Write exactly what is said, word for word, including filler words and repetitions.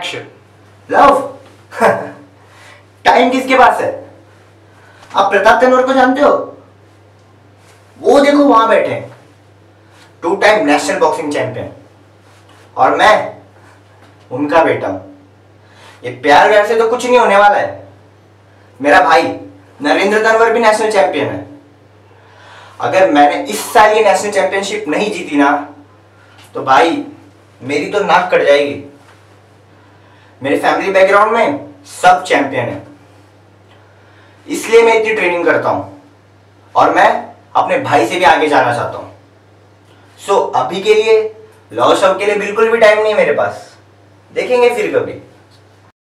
Action. Love? Time किसके पास है? आप प्रताप तनवर को जानते हो? वो देखो वहां बैठे हैं, two time national boxing champion, और मैं उनका बेटा हूं। ये प्यार व्यार से तो कुछ नहीं होने वाला है। मेरा भाई नरेंद्र तनवर भी नेशनल चैंपियन है। अगर मैंने इस साल ये नेशनल चैंपियनशिप नहीं जीती ना, तो भाई मेरी तो नाक कट जाएगी। मेरे फैमिली बैकग्राउंड में सब चैंपियन है, इसलिए मैं इतनी ट्रेनिंग करता हूं, और मैं अपने भाई से भी आगे जाना चाहता हूं। सो अभी के लिए लव शव के लिए बिल्कुल भी टाइम नहीं है मेरे पास। देखेंगे फिर कभी।